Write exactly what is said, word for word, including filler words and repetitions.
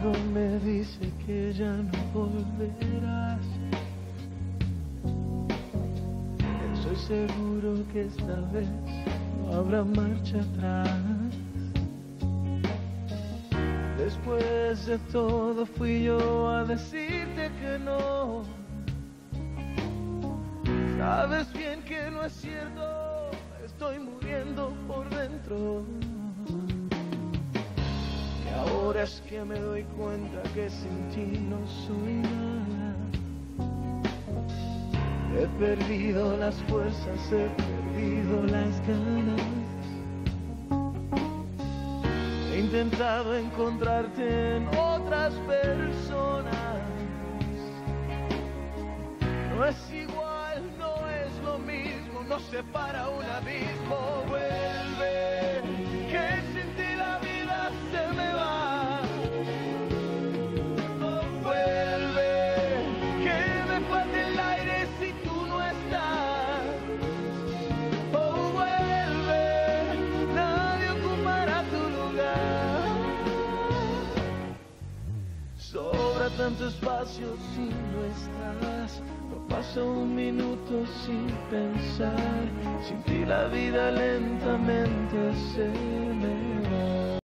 algo me dice que ya no volverás. Estoy seguro que esta vez no habrá marcha atrás. Después de todo fui yo a decirte que no. Sabes bien que no es cierto, estoy muriendo por dentro. Y ahora es que me doy cuenta que sin ti no soy nada. He perdido las fuerzas, he perdido las ganas. He intentado encontrarte en otras personas. No es igual, no es lo mismo, nos separa un abismo. Vuelve, que sin ti la vida se me va. Vuelve, que me falta el aire si tú no estás. Oh, vuelve, nadie ocupará tu lugar. Sobra tanto espacio si no estás. No pasa un minuto sin pensar. Sin ti la vida lentamente se me va.